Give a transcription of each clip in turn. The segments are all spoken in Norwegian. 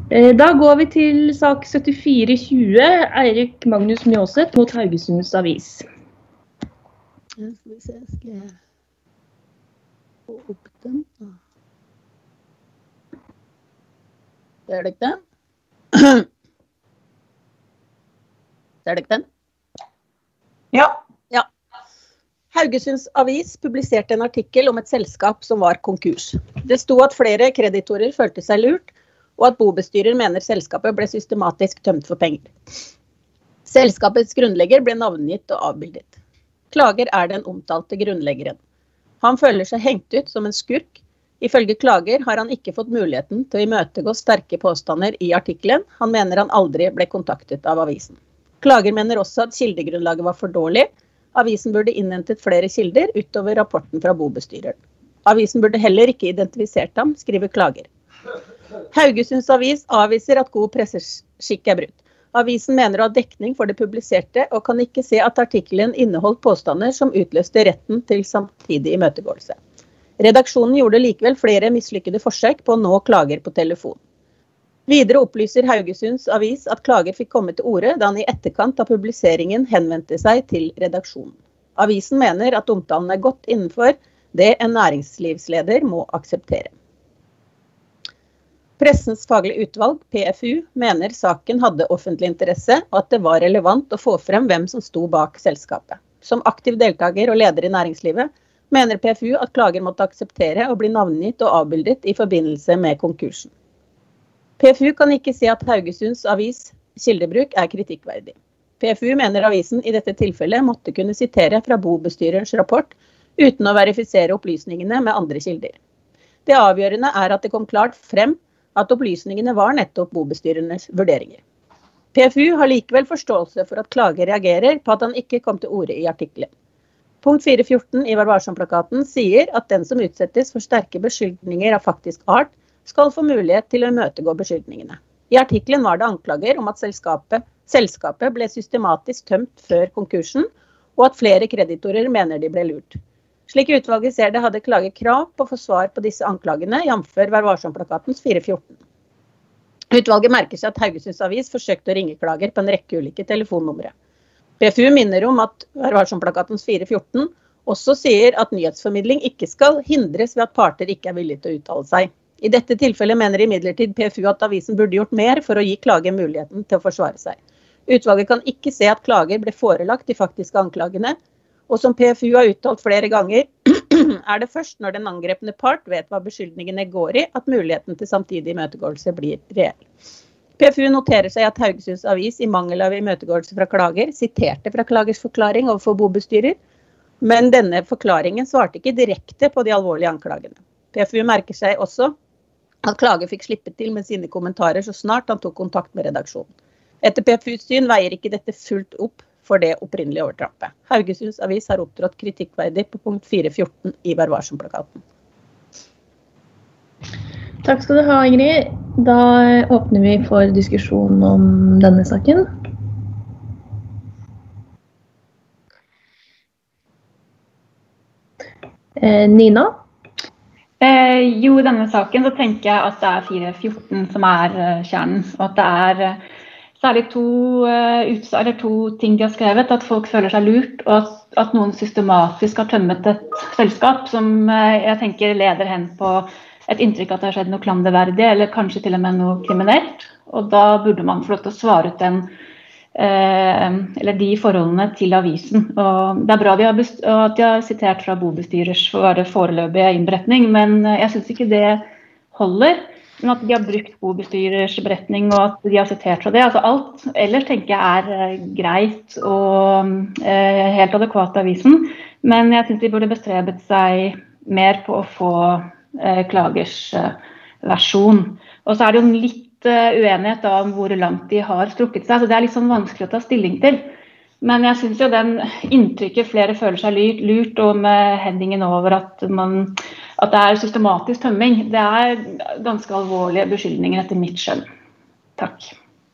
Da går vi til sak 7420, Eirik Magnus Mjåseth mot Haugesunds Avis. Skal vi se, skal jeg få opp den? Ser dere den? Ser dere den? Ja. Haugesunds Avis publiserte en artikkel om et selskap som var konkurs. Det sto at flere kreditorer følte seg lurt, og at bobestyrer mener selskapet ble systematisk tømt for penger. Selskapets grunnlegger ble navngitt og avbildet. Klager er den omtalte grunnleggeren. Han føler seg hengt ut som en skurk. Ifølge klager har han ikke fått muligheten til å imøtegå sterke påstander i artikkelen. Han mener han aldri ble kontaktet av avisen. Klager mener også at kildegrunnlaget var for dårlig. Avisen burde innhentet flere kilder utover rapporten fra bobestyreren. Avisen burde heller ikke identifisert ham, skriver klager. Haugesunds Avis avviser at god presseskikk er brutt. Avisen mener å ha dekning for det publiserte, og kan ikke se at artikkelen inneholdt påstander som utløste retten til samtidig imøtegåelse. Redaksjonen gjorde likevel flere mislykkede forsøk på å nå klager på telefon. Videre opplyser Haugesunds Avis at klager fikk komme til orde da han i etterkant av publiseringen henvendte seg til redaksjonen. Avisen mener at omtalen er godt innenfor det en næringslivsleder må akseptere. Pressens faglige utvalg, PFU, mener saken hadde offentlig interesse og at det var relevant å få frem hvem som sto bak selskapet. Som aktiv deltaker og leder i næringslivet mener PFU at klager måtte akseptere å bli navngitt og avbildet i forbindelse med konkursen. PFU kan ikke se at Haugesunds Avis kildebruk er kritikkverdig. PFU mener avisen i dette tilfellet måtte kunne sitere fra bobestyrerens rapport uten å verifisere opplysningene med andre kilder. Det avgjørende er at det kom klart frem at opplysningene var nettopp bobestyrernes vurderinger. PFU har likevel forståelse for at klager reagerer på at han ikke kom til orde i artikkelen. Punkt 4.14 i Vær Varsom-plakaten sier at den som utsettes for sterke beskyldninger av faktisk art, skal få mulighet til å imøtegå beskyldningene. I artikkelen var det anklager om at selskapet ble systematisk tømt før konkursen, og at flere kreditorer mener de ble lurt. Slik utvalget ser det, hadde klager krav på å få svar på disse anklagene, jf. Vær Varsom-plakatens 4.14. Utvalget merker seg at Haugesunds Avis forsøkte å ringe klager på en rekke ulike telefonnumre. PFU minner om at Vær Varsom-plakatens 4.14 også sier at nyhetsformidling ikke skal hindres ved at parter ikke er villige til å uttale seg. I dette tilfellet mener imidlertid PFU at avisen burde gjort mer for å gi klager muligheten til å forsvare seg. Utvalget kan ikke se at klager ble forelagt de faktiske anklagene, og som PFU har uttalt flere ganger, er det først når den angrepne part vet hva beskyldningene går i, at muligheten til samtidig imøtegåelse blir reell. PFU noterer seg at Haugesunds Avis i mangel av imøtegåelse fra klager siterte fra klagers forklaring overfor bobestyrer, men denne forklaringen svarte ikke direkte på de alvorlige anklagene. PFU merker seg også at klager fikk slippe til med sine kommentarer så snart han tok kontakt med redaksjonen. Etter PFUs syn veier ikke dette fullt opp for det opprinnelige overtrampet. Haugesunds Avis har opptrådt kritikkverdig på punkt 4.14 i Vær Varsom-plakaten. Takk skal du ha, Ingrid. Da åpner vi for diskusjon om denne saken. Nina? Jo, i denne saken så tenker jeg at det er 4.14 som er kjernen, og at det er særlig to ting de har skrevet, at folk føler seg lurt, og at noen systematisk har tømmet et selskap som jeg tenker leder hen på et inntrykk at det har skjedd noe klanderverdig, eller kanskje til og med noe kriminelt, og da burde man få lov til å svare ut eller de forholdene til avisen. Og det er bra at de har sitert fra bobestyrers foreløpige innberetning, men jeg synes ikke det holder. Men at de har brukt bobestyrers beretning og at de har sitert fra det. Altså alt ellers tenker jeg er greit og helt adekvat avisen, men jeg synes de burde bestrebet seg mer på å få klagers versjon. Og så er det jo litt uenighet om hvor langt de har strukket seg, så det er litt sånn vanskelig å ta stilling til. Men jeg synes jo den inntrykket flere føler seg lurt, og med headingen over at det er systematisk tømming, det er ganske alvorlige beskyldninger etter mitt skjønn. Takk.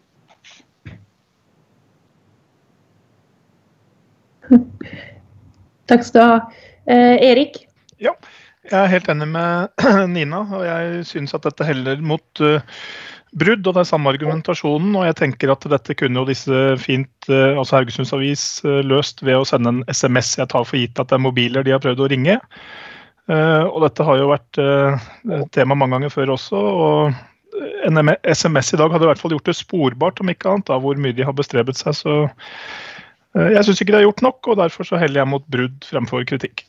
Takk skal du ha. Erik? Ja, jeg er helt enig med Nina, og jeg synes at dette heller mot brudd, og det samme argumentasjonen, og jeg tenker at dette kunne jo disse fint, altså Haugesunds Avis, løst ved å sende en SMS. Jeg tar for gitt at det mobiler de har prøvd å ringe. Og dette har jo vært tema mange ganger før også, og en SMS i dag hadde i hvert fall gjort det sporbart, om ikke annet, av hvor mye de har bestrebet seg. Så jeg synes ikke det har gjort nok, og derfor så heller jeg mot brudd fremfor kritikk.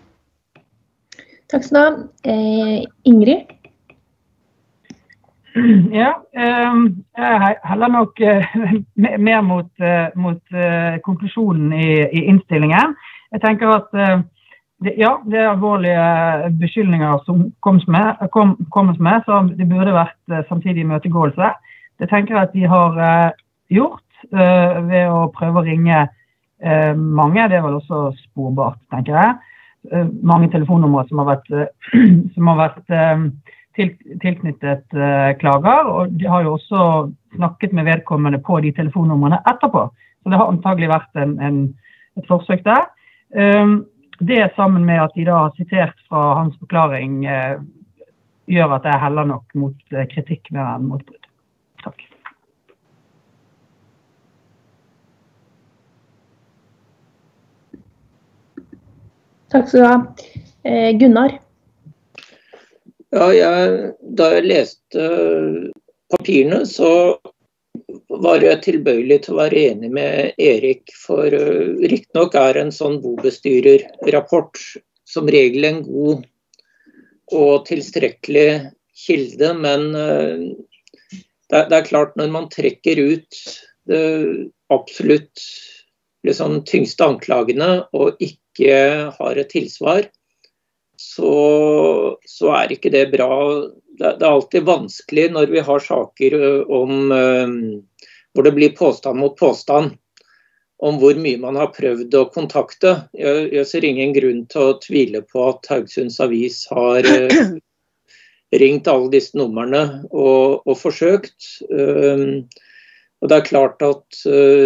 Takk skal du ha. Ingrid? Ja, jeg heller nok mer mot konklusjonen i innstillingen. Jeg tenker at det er alvorlige beskyldninger som kommes med, så det burde vært samtidig imøtegåelse. Det tenker jeg at de har gjort ved å prøve å ringe mange, det er vel også sporbart, tenker jeg. Mange telefonnumre som har vært tilknyttet klager, og de har jo også snakket med vedkommende på de telefonnumrene etterpå. Så det har antagelig vært et forsøk der. Det sammen med at de da har sitert fra hans forklaring gjør at jeg heller nok mot kritikk mer enn mot brudd. Takk. Takk skal du ha. Gunnar? Ja, da jeg leste papirene, så var jeg tilbøyelig til å være enig med Erik, for riktig nok en sånn bobestyrerrapport som regel en god og tilstrekkelig kilde, men det klart når man trekker ut det absolutt liksom, tyngste anklagene og ikke har et tilsvar, så ikke det bra. Det alltid vanskelig når vi har saker hvor det blir påstand mot påstand om hvor mye man har prøvd å kontakte. Jeg ser ingen grunn til å tvile på at Haugesunds Avis har ringt alle disse numrene og forsøkt. Og det klart at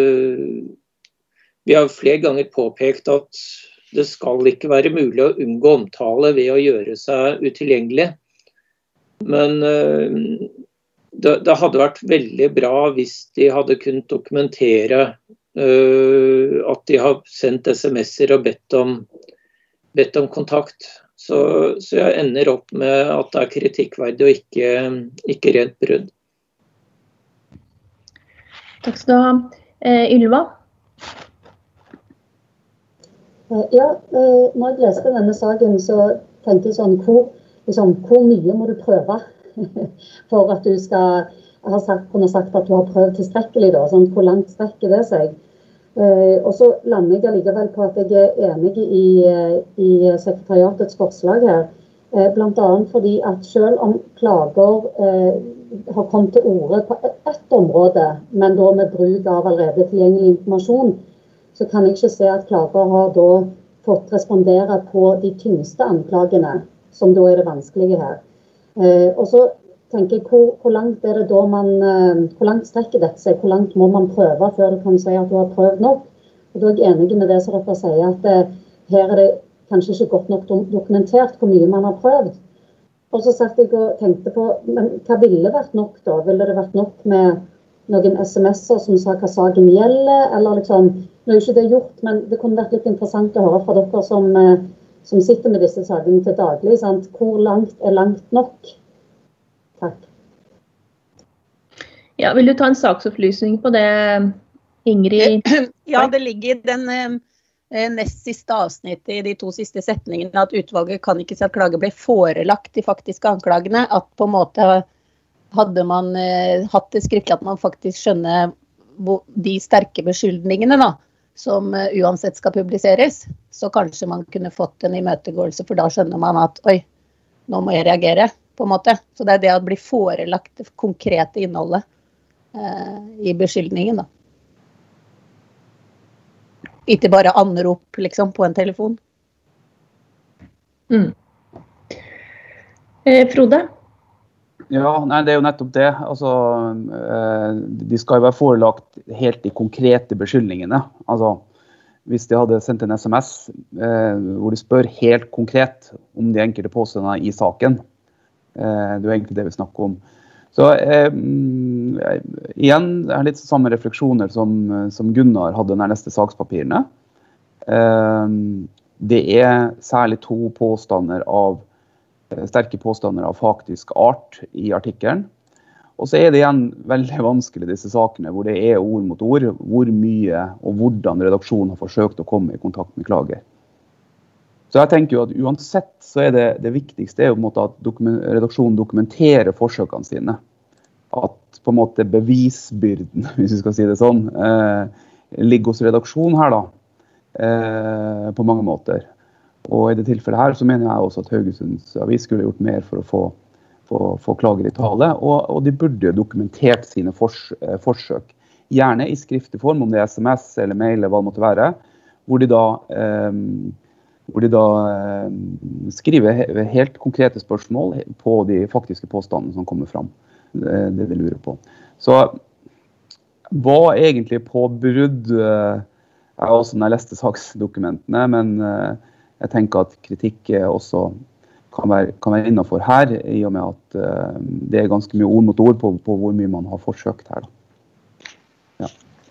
vi har flere ganger påpekt at det skal ikke være mulig å unngå omtale ved å gjøre seg utilgjengelig. Men det hadde vært veldig bra hvis de hadde kunnet dokumentere at de har sendt SMS-er og bedt om kontakt. Så jeg ender opp med at det kritikkverdig og ikke rent brudd. Takk skal du ha. Ylva? Ja, når jeg leste denne saken, så tenkte jeg sånn, hvor mye må du prøve for at du skal kunne sagt at du har prøvd tilstrekkelig da, sånn, hvor langt strekker det seg? Og så lander jeg allikevel på at jeg er enig i sekretariatets forslag her, blant annet fordi at selv om klager har kommet til orde på ett område, men da med bruk av allerede tilgjengelig informasjon, så kan jeg ikke se at klager har da fått respondere på de tyngste anklagene, som da det vanskelige her. Og så tenker jeg, hvor langt det da hvor langt strekker dette seg, hvor langt må man prøve før du kan si at du har prøvd nok? Og da er jeg enig med det som dere sier, at her det kanskje ikke godt nok dokumentert hvor mye man har prøvd. Og så satt jeg og tenkte på, men hva ville vært nok da? Ville det vært nok med noen SMS-er som sa hva saken gjelder, eller liksom, nå er ikke det gjort, men det kunne vært litt interessant å høre fra dere som sitter med disse sakene til daglig, sant? Hvor langt langt nok? Takk. Ja, vil du ta en saksopplysning på det, Ingrid? Ja, det ligger i den nest siste avsnittet i de 2 siste setningene, at utvalget kan ikke si at klage ble forelagt de faktiske anklagene, at på en måte hadde man hatt det skriftlig at man faktisk skjønner de sterke beskyldningene da, som uansett skal publiseres, så kanskje man kunne fått en imøtegåelse, for da skjønner man at, oi, nå må jeg reagere, på en måte. Så det er det å bli forelagt det konkrete innholdet i beskyldningen da. Ikke bare anrop liksom på en telefon. Frode? Ja, nei, det er jo nettopp det. Altså, de skal jo være forelagt helt de konkrete beskyldningene. Altså, hvis de hadde sendt en SMS hvor de spør helt konkret om de enkelte påstandene i saken, det er jo egentlig det vi snakker om, Så igjen, jeg har litt samme refleksjoner som Gunnar hadde når neste sakspapirene. Det særlig sterke påstander av faktisk art i artikkelen. Og så det igjen veldig vanskelig disse sakene, hvor det ord mot ord, hvor mye og hvordan redaksjonen har forsøkt å komme i kontakt med klager. Så jeg tenker jo at uansett så det viktigste jo på en måte at redaksjonen dokumenterer forsøkene sine. At på en måte bevisbyrden, hvis vi skal si det sånn, ligger hos redaksjonen her da, på mange måter. Og i det tilfellet her så mener jeg også at Haugesunds Avis skulle gjort mer for å få klager i tale, og de burde jo dokumentert sine forsøk. Gjerne i skriftlig form, om det SMS eller mail eller hva det måtte være, hvor de da skriver helt konkrete spørsmål på de faktiske påstandene som kommer fram. Det de lurer på. Så hva egentlig på brudd også når jeg leste saksdokumentene, men jeg tenker at kritikk også kan være innenfor her, i og med at det ganske mye ord mot ord på hvor mye man har forsøkt her. Da. Ja.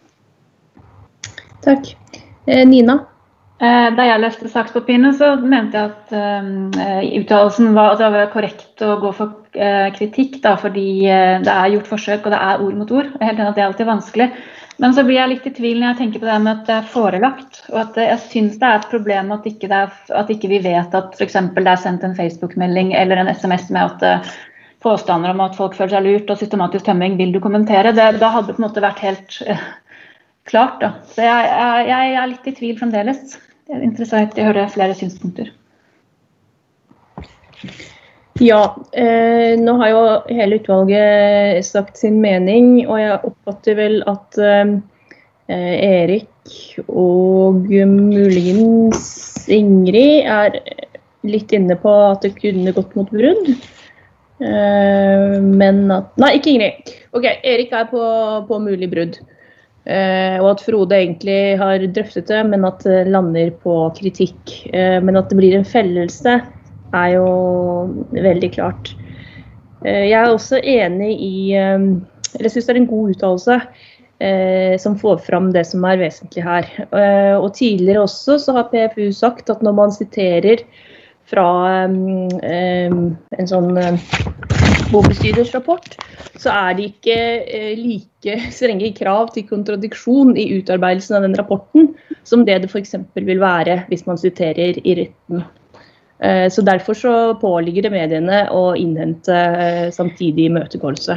Takk. Nina? Da jeg leste sakspapirene, så mente jeg at uttalelsen var korrekt å gå for kritikk, da, fordi det gjort forsøk, og det ord mot ord. Jeg er helt enig at det alltid vanskelig. Men så blir jeg litt i tvil når jeg tenker på det med at det forelagt, og at jeg synes det et problem at ikke vi vet at for eksempel det sendt en Facebook-melding eller en SMS med at påstander om at folk føler seg lurt og systematisk tømming vil du kommentere. Da hadde det på en måte vært helt klart. Da. Så jeg litt i tvil fremdeles. Det interessant å høre flere synspunkter. Ja, nå har jo hele utvalget sagt sin mening, og jeg oppfatter vel at Erik og muligens Ingrid litt inne på at det kunne gått mot brudd. Men at... Nei, ikke Ingrid. Ok, Erik på mulig brudd. Og at Frode egentlig har drøftet det, men at det lander på kritikk. Men at det blir en fellelse jo veldig klart. Jeg også enig eller synes det en god uttalelse som får fram det som vesentlig her. Og tidligere også så har PFU sagt at når man siterer fra en sånn bobestyrers rapport, så det ikke like strenge krav til kontradiksjon i utarbeidelsen av den rapporten som det for eksempel vil være hvis man siterer i retten. Så derfor så påligger det mediene å innhente samtidig imøtegåelse.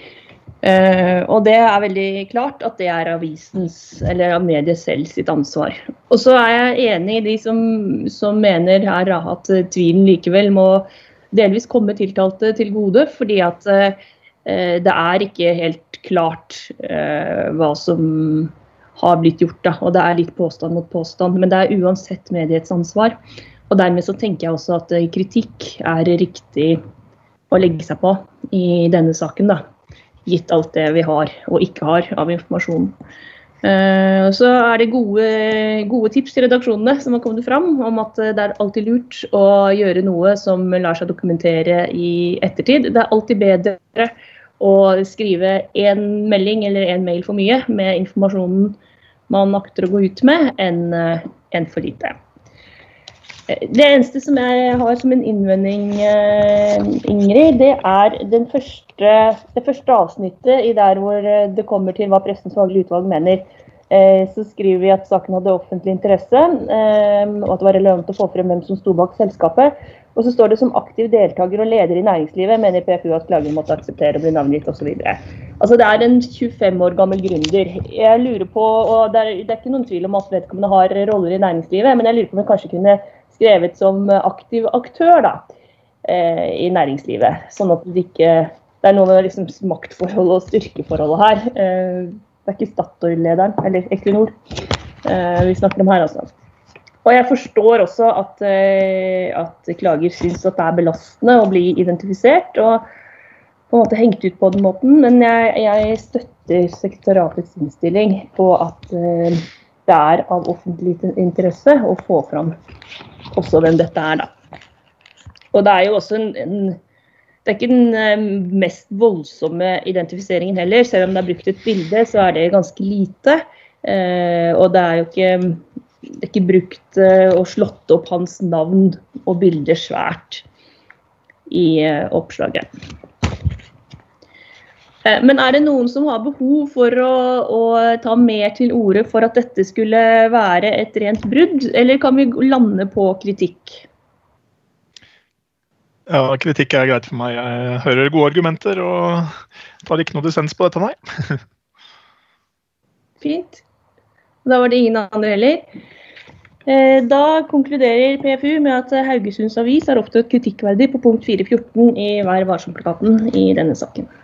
Og det veldig klart at det avisens, eller av mediet selv sitt ansvar. Og så jeg enig i de som mener her at tvilen likevel må delvis komme tiltalte til gode, fordi at det ikke helt klart hva som har blitt gjort, da. Og det litt påstand mot påstand, men det uansett mediets ansvar. Og dermed så tenker jeg også at kritikk riktig å legge seg på i denne saken, da. Gitt alt det vi har og ikke har av informasjon. Så det gode tips til redaksjonene som har kommet fram, om at det alltid lurt å gjøre noe som lar seg dokumentere i ettertid. Det alltid bedre å skrive en melding eller en mail for mye med informasjonen man akter å gå ut med, enn for lite. Det eneste som jeg har som en innvending, Ingrid, det det første avsnittet i der hvor det kommer til hva Pressens faglige utvalg mener. Så skriver vi at saken hadde offentlig interesse, og at det var relevant å få frem hvem som sto bak selskapet. Og så står det som aktiv deltaker og leder i næringslivet, mener PFU at klager måtte akseptere å bli navngitt og så videre. Altså det en 25 år gammel gründer. Jeg lurer på, og det ikke noen tvil om at vedkommende har roller i næringslivet, men jeg lurer på om jeg kanskje kunne skrevet som aktiv aktør da, i næringslivet, sånn at det ikke noen av liksom maktforhold og styrkeforholdet her. Det ikke Statoil-lederen, eller Equinor, vi snakker om her altså. Og jeg forstår også at klager synes at det belastende å bli identifisert, og på en måte hengt ut på den måten, men jeg støtter sekretariatets innstilling på at det av offentlig interesse å få fram også hvem dette da. Og det jo også Det ikke den mest voldsomme identifiseringen heller, selv om det brukt et bilde, så det ganske lite. Og det jo ikke brukt og slått opp hans navn og bilder svært i oppslaget. Men det noen som har behov for å ta mer til orde for at dette skulle være et rent brudd, eller kan vi lande på kritikk? Ja, kritikk greit for meg. Jeg hører gode argumenter og tar ikke noe dissens på dette, nei. Fint. Da var det ingen andre heller. Da konkluderer PFU med at Haugesunds Avis har opptrådt kritikkverdig på punkt 4.14 i Vær varsom-plakaten i denne saken.